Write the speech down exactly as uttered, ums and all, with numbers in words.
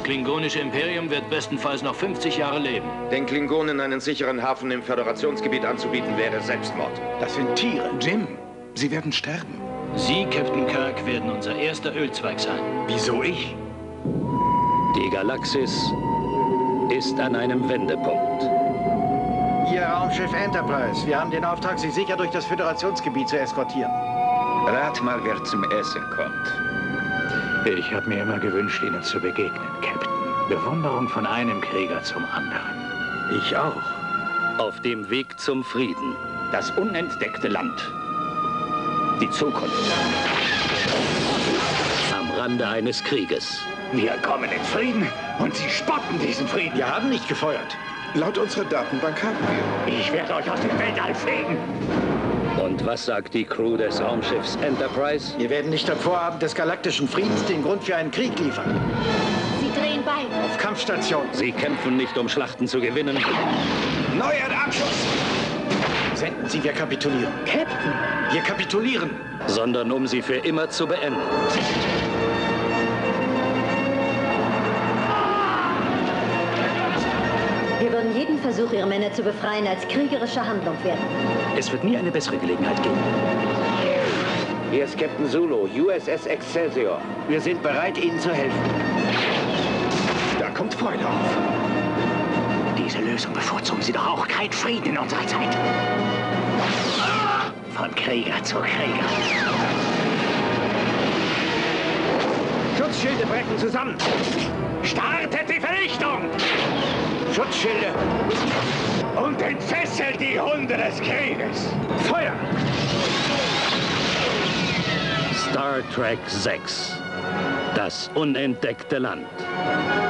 klingonische Imperium wird bestenfalls noch fünfzig Jahre leben. Den Klingonen einen sicheren Hafen im Föderationsgebiet anzubieten, wäre Selbstmord. Das sind Tiere. Jim, sie werden sterben. Sie, Captain Kirk, werden unser erster Ölzweig sein. Wieso ich? Die Galaxis ist an einem Wendepunkt. Ihr Raumschiff Enterprise. Wir haben den Auftrag, Sie sicher durch das Föderationsgebiet zu eskortieren. Rat mal, wer zum Essen kommt. Ich habe mir immer gewünscht, Ihnen zu begegnen, Captain. Bewunderung von einem Krieger zum anderen. Ich auch. Auf dem Weg zum Frieden. Das unentdeckte Land. Die Zukunft. Am Rande eines Krieges. Wir kommen in Frieden und Sie spotten diesen Frieden. Wir haben nicht gefeuert. Laut unserer Datenbank haben wir. Ich werde euch aus dem Weltall fegen. Und was sagt die Crew des Raumschiffs Enterprise? Wir werden nicht am Vorabend des galaktischen Friedens den Grund für einen Krieg liefern. Sie drehen bei. Auf Kampfstationen. Sie kämpfen nicht, um Schlachten zu gewinnen. Neuer Abschuss! Senden Sie, wir kapitulieren. Captain. Wir kapitulieren. Sondern um sie für immer zu beenden. Wir würden jeden Versuch, Ihre Männer zu befreien, als kriegerische Handlung werten. Es wird nie eine bessere Gelegenheit geben. Hier ist Captain Zulu, U S S Excelsior. Wir sind bereit, Ihnen zu helfen. Da kommt Freude auf. Diese Lösung bevorzugen Sie doch auch. Kein Frieden in unserer Zeit. Von Krieger zu Krieger. Schutzschilde brechen zusammen. Startet die Vernichtung! Schutzschilde. Und entfesselt die Hunde des Krieges! Feuer! Star Trek sechs. Das unentdeckte Land.